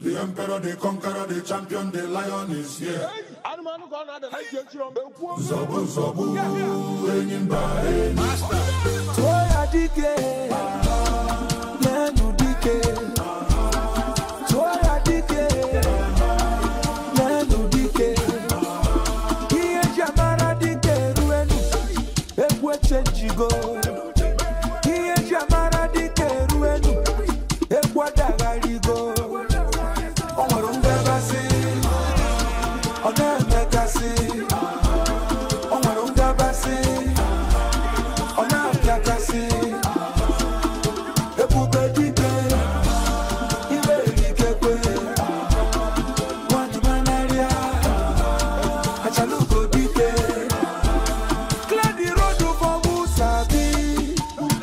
The emperor, the conqueror, the champion, the lion is here. Zobu, Zobu, Enyimba, Master. Toya dike, Nenu dike. Toya dike, Nenu dike. Iye jamara dike ruenu, ekwe chenjigo. Iye jamara dike ruenu, ekwa dagarigo. Omarunga basi, oneme kasi. Omarunga basi, oname kasi. Ebube dike, ibe dike kwe. Wani manaria, achaluko dike. Clear the road for Musabi.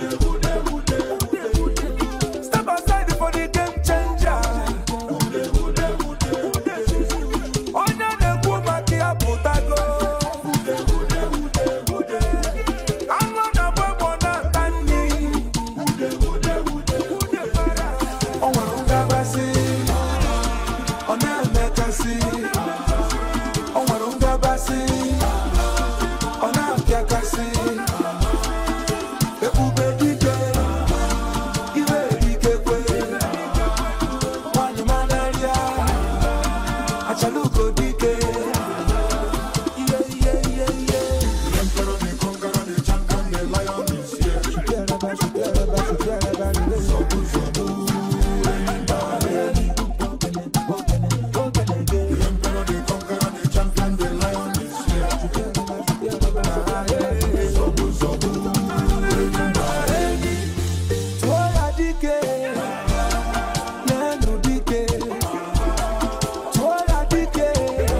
Step aside for the game changer. Onya neku maki aputago. Angona bwebona tani. Onwarunga basi, oname kasi. Onwarunga basi, oname kasi. Ebube dike, iwe dike kwe. Wani manaria, achaluko dike. The emperor, the conqueror, the champion, the lion is here. Zobu, Zobu, Enyimba. The emperor, the conqueror, the champion, the lion is here. Zobu, Zobu, Enyimba. Toya dike, Nenu dike. Toya dike,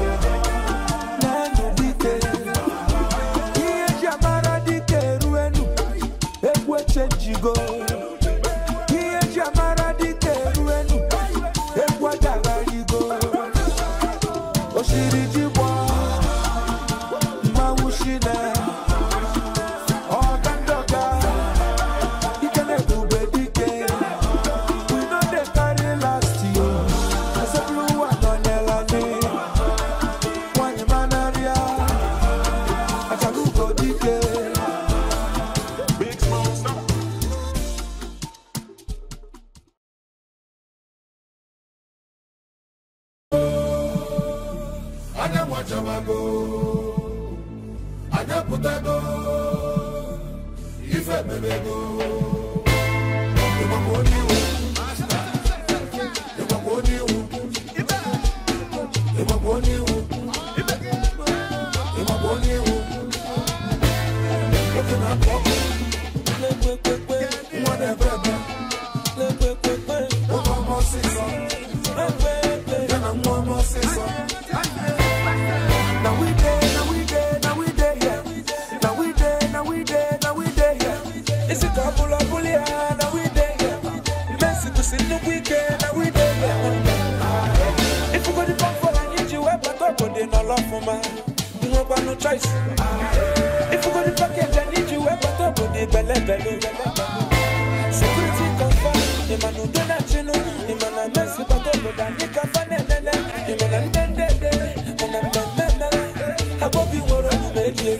Nenu dike. Iye jamara dike ruenu, ekwe chenjigo. Iye jamara dike ruenu, ekwa dagarigo. Oshiri jibwa, mawushine. Ogandoga, ikene bube dike. We know they carry last year. As a blue one on Elani. Wani manaria, achaluko dike. Big small stuff. Anya mwachamago, anya putago, ife bebego. Imakoniu, Imakoniu, Imakoniu, Imakoniu. Looking at Bobby, one ever, one more season, then I'm one more season. Now we there, yeah. Now we there, yeah. It's a couple of bullion, now we there, yeah. Messi to see the weekend, now we there, yeah. If you go to come for I need you, but talk on the no love for man. You have no choice. If you go to package, I need you, but talk on the belly. Security confirm, the man who do not you know, the man I Messi, but talk on the Nika Fanele, the man I Dende, and I'm I hope you were a baby.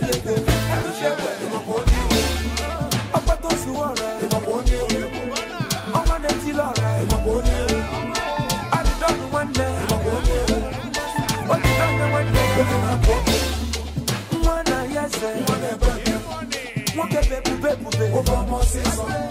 I'm not those who are I'm not until all right. I don't one day. What you done one day? One, yes, one baby. Over more season.